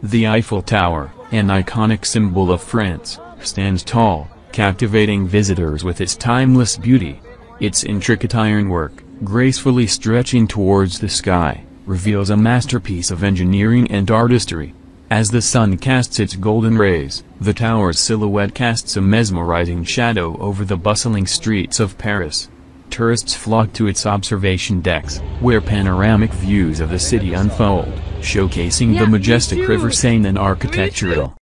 The Eiffel Tower, an iconic symbol of France, stands tall, captivating visitors with its timeless beauty. Its intricate ironwork, gracefully stretching towards the sky, reveals a masterpiece of engineering and artistry. As the sun casts its golden rays, the tower's silhouette casts a mesmerizing shadow over the bustling streets of Paris. Tourists flock to its observation decks, where panoramic views of the city unfold, showcasing the majestic River Seine and architectural